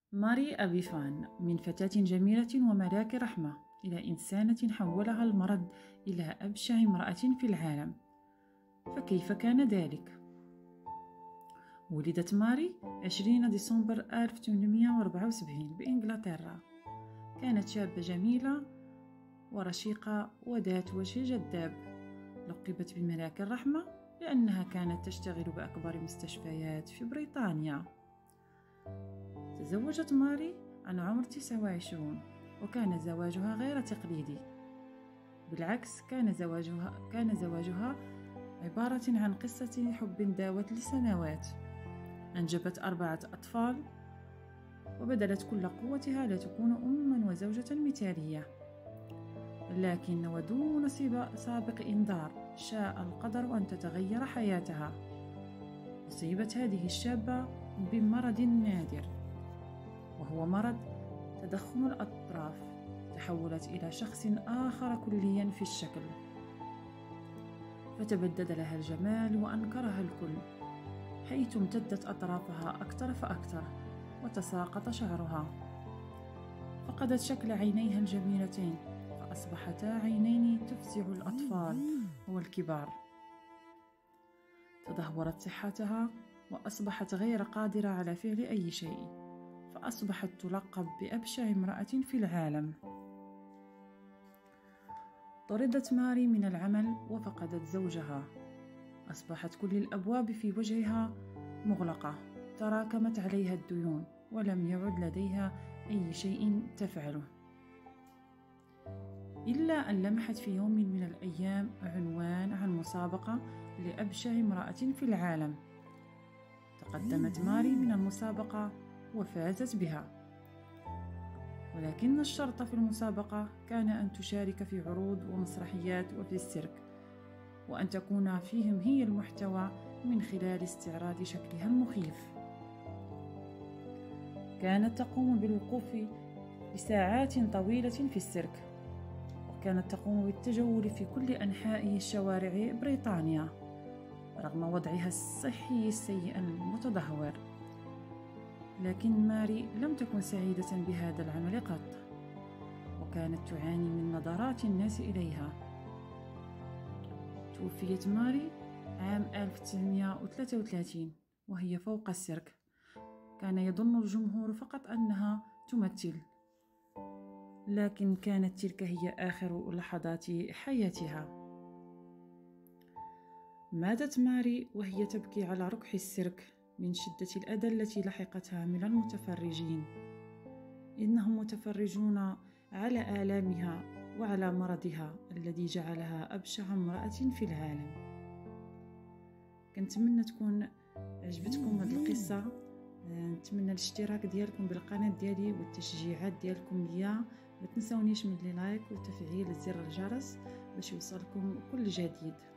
ماري أبيفان من فتاة جميلة وملاك رحمة إلى إنسانة حولها المرض إلى أبشع امرأة في العالم. فكيف كان ذلك؟ ولدت ماري 20 ديسمبر 1874 بإنجلترا. كانت شابة جميلة ورشيقة وذات وجه جذاب. لقبت بملاك الرحمة لأنها كانت تشتغل بأكبر مستشفيات في بريطانيا. تزوجت ماري عن عمر 29 وكان زواجها غير تقليدي. بالعكس، كان زواجها عبارة عن قصة حب داوت لسنوات. أنجبت 4 أطفال وبذلت كل قوتها لتكون أماً وزوجة مثالية. لكن ودون سابق إنذار شاء القدر أن تتغير حياتها. أصيبت هذه الشابة بمرض نادر، وهو مرض تضخم الأطراف. تحولت إلى شخص آخر كليا في الشكل، فتبدد لها الجمال وأنكرها الكل، حيث امتدت أطرافها أكثر فأكثر وتساقط شعرها. فقدت شكل عينيها الجميلتين، فأصبحتا عينين تفزع الأطفال والكبار. تدهورت صحتها وأصبحت غير قادرة على فعل أي شيء، فأصبحت تلقب بأبشع امرأة في العالم. طردت ماري من العمل وفقدت زوجها. أصبحت كل الأبواب في وجهها مغلقة. تراكمت عليها الديون ولم يعد لديها أي شيء تفعله، إلا أن لمحت في يوم من الأيام عنوان عن مسابقة لأبشع امرأة في العالم. تقدمت ماري من المسابقة وفازت بها، ولكن الشرط في المسابقة كان أن تشارك في عروض ومسرحيات وفي السيرك، وأن تكون فيهم هي المحتوى من خلال استعراض شكلها المخيف. كانت تقوم بالوقوف لساعات طويلة في السيرك، وكانت تقوم بالتجول في كل أنحاء شوارع بريطانيا رغم وضعها الصحي السيء المتدهور. لكن ماري لم تكن سعيدة بهذا العمل قط، وكانت تعاني من نظرات الناس إليها. توفيت ماري عام 1933 وهي فوق السيرك. كان يظن الجمهور فقط أنها تمثل، لكن كانت تلك هي آخر لحظات حياتها. ماتت ماري وهي تبكي على ركح السيرك من شدة الأذى التي لحقتها من المتفرجين. إنهم متفرجون على آلامها وعلى مرضها الذي جعلها أبشع امرأة في العالم. كنتمنى تكون عجبتكم هذه القصة. نتمنى الاشتراك ديالكم بالقناة ديالي والتشجيعات ديالكم ليا. ما تنسونيش من لايك وتفعيل زر الجرس باش يوصلكم كل جديد.